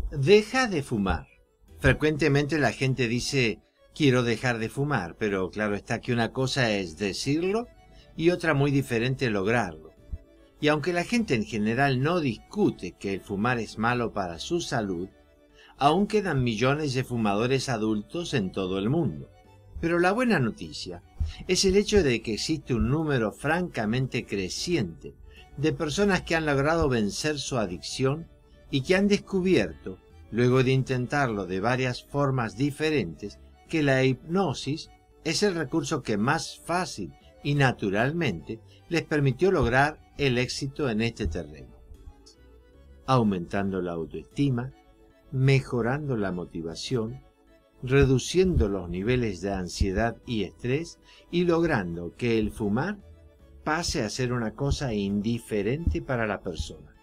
Deja de fumar. Frecuentemente la gente dice, quiero dejar de fumar, pero claro está que una cosa es decirlo y otra muy diferente lograrlo. Y aunque la gente en general no discute que el fumar es malo para su salud, aún quedan millones de fumadores adultos en todo el mundo. Pero la buena noticia es el hecho de que existe un número francamente creciente de personas que han logrado vencer su adicción y que han descubierto, luego de intentarlo de varias formas diferentes, que la hipnosis es el recurso que más fácil y naturalmente les permitió lograr el éxito en este terreno, aumentando la autoestima, mejorando la motivación, reduciendo los niveles de ansiedad y estrés y logrando que el fumar pase a ser una cosa indiferente para la persona.